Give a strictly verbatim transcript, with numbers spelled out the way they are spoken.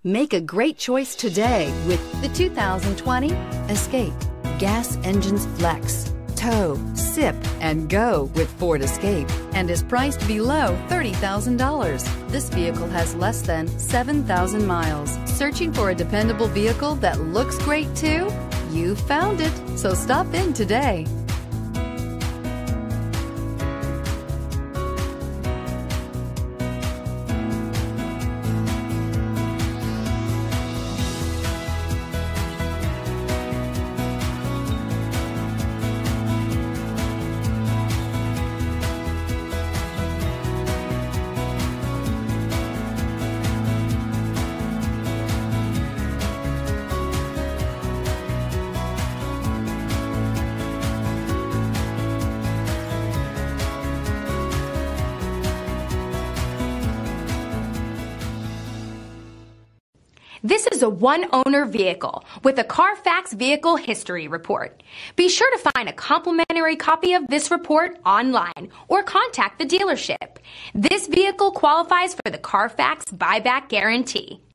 Make a great choice today with the two thousand twenty Escape. Gas engines flex, tow, sip, and go with Ford Escape and is priced below thirty thousand dollars. This vehicle has less than seven thousand miles. Searching for a dependable vehicle that looks great too? You found it, so stop in today. This is a one-owner vehicle with a CARFAX Vehicle History Report. Be sure to find a complimentary copy of this report online or contact the dealership. This vehicle qualifies for the CARFAX Buyback Guarantee.